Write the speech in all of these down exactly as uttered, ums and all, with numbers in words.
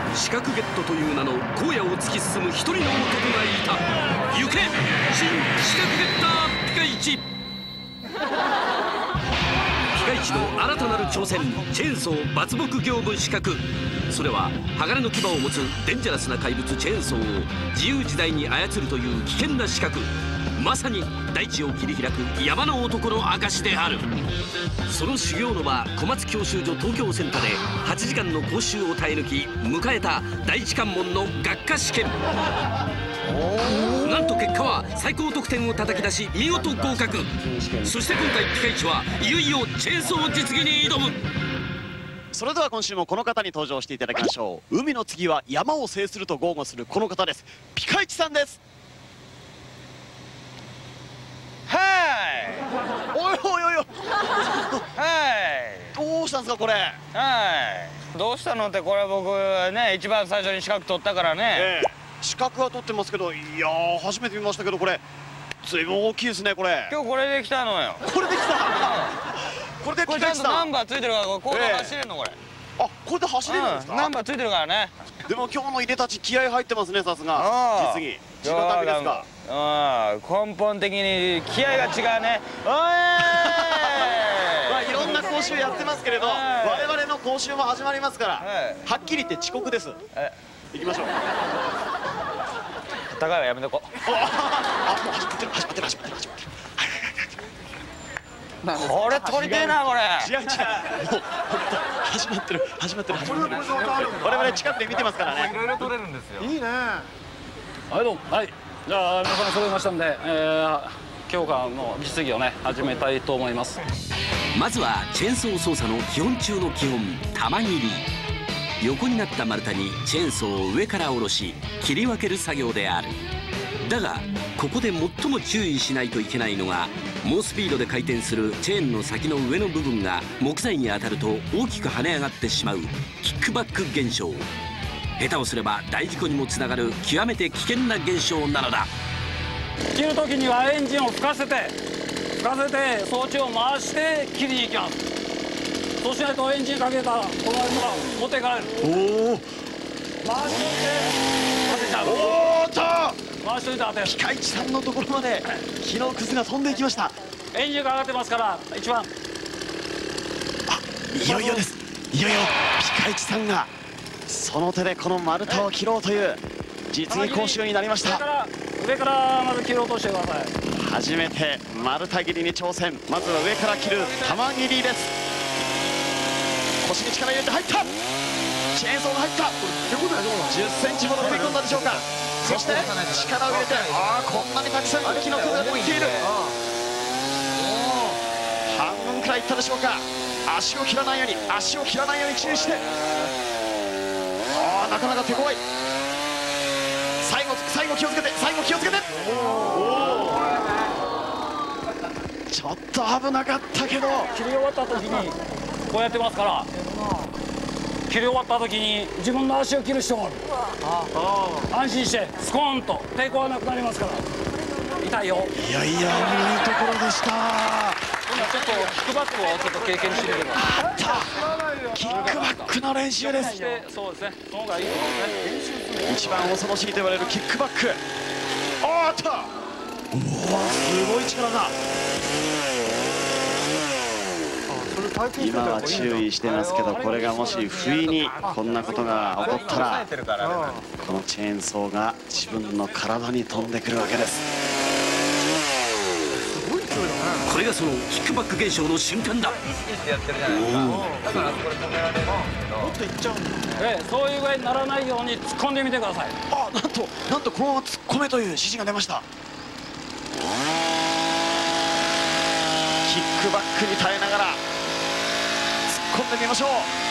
資格ゲットという名の荒野を突き進む一人の男がいた。行け新資格ゲッターピカイチ。ピカイチの新たなる挑戦、チェーンソー伐木業務資格。それは鋼の牙を持つデンジャラスな怪物チェーンソーを自由自在に操るという危険な資格。まさに大地を切り開く山の男の証である。その修行の場、小松教習所東京センターではちじかんの講習を耐え抜き迎えた第一関門の学科試験。なんと結果は最高得点を叩き出し見事合格。そして今回ピカイチはいよいよチェーンソー実技に挑む。 それでは今週もこの方に登場していただきましょう。海の次は山を制すると豪語するこの方です。ピカイチさんです。 はい。 おいおいおいおい。 はい。 どうしたんですかこれ。 はい。どうしたのって、これ僕ね一番最初に資格取ったからね。 ええ、資格は取ってますけど、いやー初めて見ましたけど、これずいぶん大きいですねこれ。 今日これで来たのよ。 これできた。これでこれちゃんとナンバーついてるから、これコード走れるのこれ。 あ、これで走れるんですか。 ナンバーついてるからね。 でも今日の入れたち気合入ってますね、さすが。実技地固めですか。 うん、根本的に気合が違うね。おい。 まあいろんな講習やってますけれど、我々の講習も始まりますから、はっきり言って遅刻です。行きましょう。 高いはやめとこ。 あ、もう始まってる始まってる始まってる始まってる。 これ取りてえなこれ。 違う違う。もう始まってる始まってる始まってる。我々近くで見てますからね。 いろいろ取れるんですよ。 いいね。 はいどうも。はい。じゃあ皆さん揃いましたんで、えー、今日からの実技をね始めたいと思います。 まずはチェーンソー操作の基本中の基本、玉切り。横になった丸太にチェーンソーを上から下ろし切り分ける作業である。だがここで最も注意しないといけないのが、猛スピードで回転するチェーンの先の上の部分が木材に当たると大きく跳ね上がってしまうキックバック現象。下手をすれば大事故にもつながる極めて危険な現象なのだ。 切る時にはエンジンを吹かせて吹かせて装置を回して切りに行きます。そうしないとエンジンかけたこの辺が持っていかれる。 おお。 回しといて当てちゃう。 おーっと。 回しといて当てる。 ピカイチさんのところまで木のくずが飛んでいきました。 エンジンが上がってますから一番。 あ、いよいよです。いよいよピカイチさんがその手でこの丸太を切ろうという実技講習になりました。 上から上からまず切ろうとしてください。 初めて丸太切りに挑戦。まずは上から切る玉切りです。腰に力入れて入った。チェーンソーが入った。じゅっセンチほど踏み込んだでしょうか。そして力を入れて、ああこんなにたくさん木のくずが出てきている。半分くらいいったでしょうか。足を切らないように足を切らないように注意して。ああなかなか手強い。最後最後気をつけて最後気をつけて。ちょっと危なかったけど、 切り終わった時にこうやってますから、切り終わった時に自分の足を切る人がある。安心してスコーンと抵抗はなくなりますから。痛いよ。 いやいやいいところでした。 今ちょっとキックバックをちょっと経験してみれば。 あったキックバックの練習です。 そうですね、その方がいいと思いますね。 一番恐ろしいと言われるキックバック。あった。うわすごい力だ。今は注意してますけど、これがもし不意にこんなことが起こったらこのチェーンソーが自分の体に飛んでくるわけです。 これがそのキックバック現象の瞬間だ。 ええ、そういう具合にならないように突っ込んでみてください。 あ、なんとなんとこのまま突っ込めという指示が出ました。キックバックに耐えながら突っ込んでみましょう。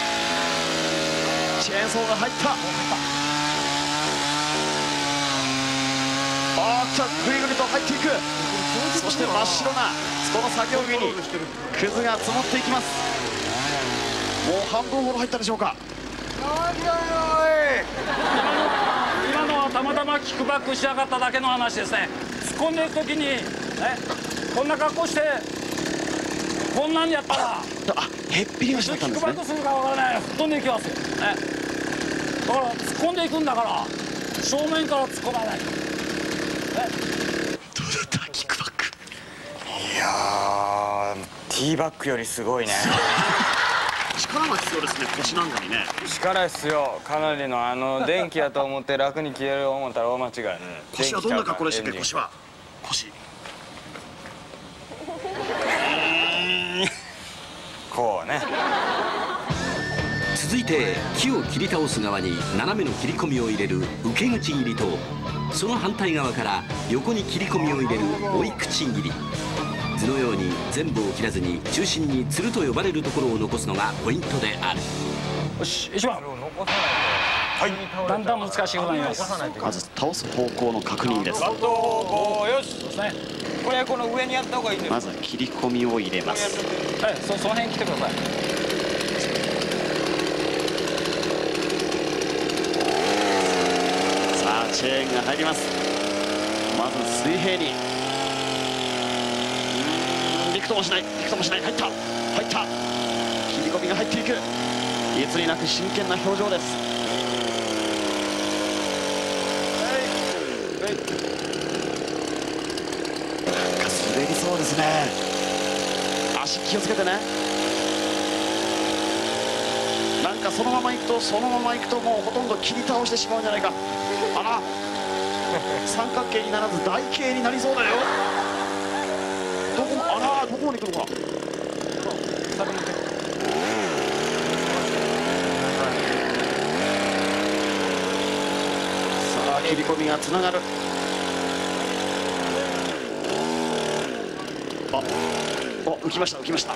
チェーンソーが入った。あーっとぐりぐりと入っていく。そして真っ白なこの作業着にくずが積もっていきます。もう半分ほど入ったでしょうか。 今のはたまたまキックバックしやがっただけの話ですね。突っ込んでいく時に、ね、こんな格好してこんなんやったらあ、へっぴり腰だったんですね。 キックバックするかわからない。吹っ飛んでいきますよ、ね、だから突っ込んでいくんだから正面から突っ込まないと。 どうだったキックバック。 いやー、ティーバックよりすごいね。 力が必要ですね、腰なんかにね。 力ですよ、かなりの。あの電気やと思って楽に消える思ったら大間違い。 腰はどんな格好でしたっけ？腰は腰こうね。 続いて木を切り倒す側に斜めの切り込みを入れる受け口切りと、その反対側から横に切り込みを入れる追い口切り。図のように全部を切らずに中心につると呼ばれるところを残すのがポイントである。 よし、いちばん。はい、だんだん難しくなります。 まず倒す方向の確認です。 バットこうよし。 そうですね。 これこの上にやった方がいいんです。 まずは切り込みを入れます。 はい、そその辺来てください。 さあチェーンが入ります。まず水平に。うん、びくともしない、びくともしない。入った、入った。切り込みが入っていく。いつになく真剣な表情です。なんか滑りそうですね。足気をつけてね。なんかそのまま行くとそのまま行くともうほとんど切り倒してしまうんじゃないか。あら三角形にならず台形になりそうだよ。どこあらどこに行くのか。さあ切り込みがつながる。あお浮きました浮きました。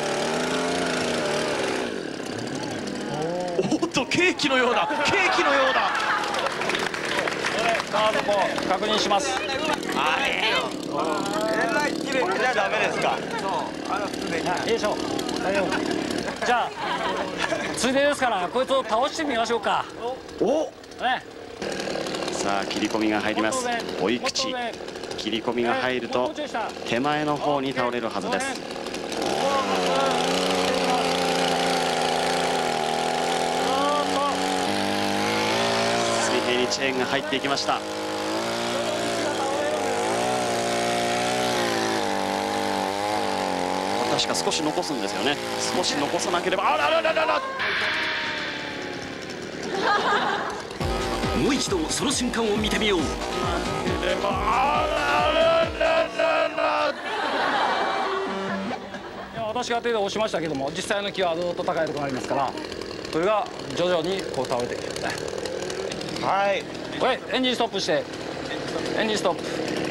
おっとケーキのようだケーキのようだ。 カードこう確認します。 えらい綺麗じゃダメですか。そうあの普通で。 よいしょ。大丈夫。じゃあついでですからこいつを倒してみましょうか。 おね。 さあ切り込みが入ります。追い口切り込みが入ると手前の方に倒れるはずです。水平にチェーンが入っていきました。確か少し残すんですよね。少し残さなければ。あららららら。 もう一度その瞬間を見てみよう。 私が手で押しましたけども、実際の木はずっと高いところがありますから、それが徐々にこう倒れていくね。 はい。 これエンジンストップして、エンジンストップ。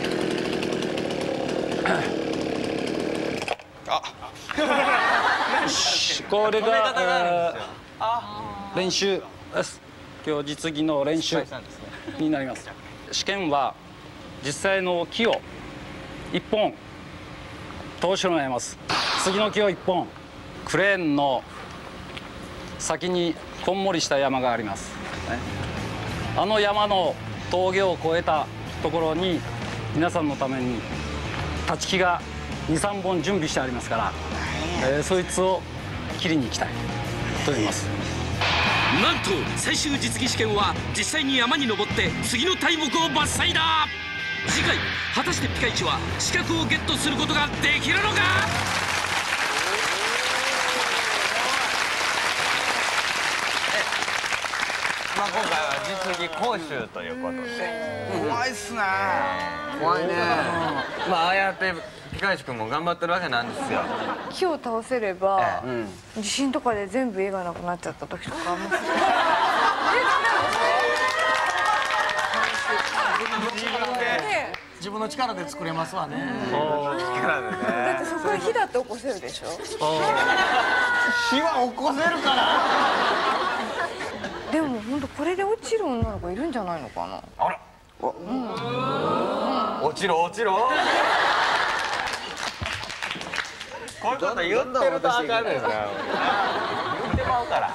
あ。 よし、これが、えー、練習です。今日実技の練習になります。試験は実際の木をいっぽん通してもらいます。次の木をいっぽん、クレーンの先にこんもりした山があります、ね、あの山の峠を越えたところに皆さんのために立ち木がにさんぼん準備してありますから、えー、そいつを切りに行きたいと思います。 なんと最終実技試験は実際に山に登って杉の大木を伐採だ。次回果たしてピカイチは資格をゲットすることができるのか。 まあ今回は実技講習ということで、怖いっすね。怖いね。まあああやってピカイチ君も頑張ってるわけなんですよ。 木を倒せれば、地震とかで全部家がなくなっちゃった時とかあんま自分の力で作れますわね。 力でね。 だってそこで火だって起こせるでしょ。 火は起こせるから。 でも本当これで落ちる女の子いるんじゃないのかな。 あら。うん。落ちろ落ちろ。こういうこと言ってるとあかんねんな。言ってまうから。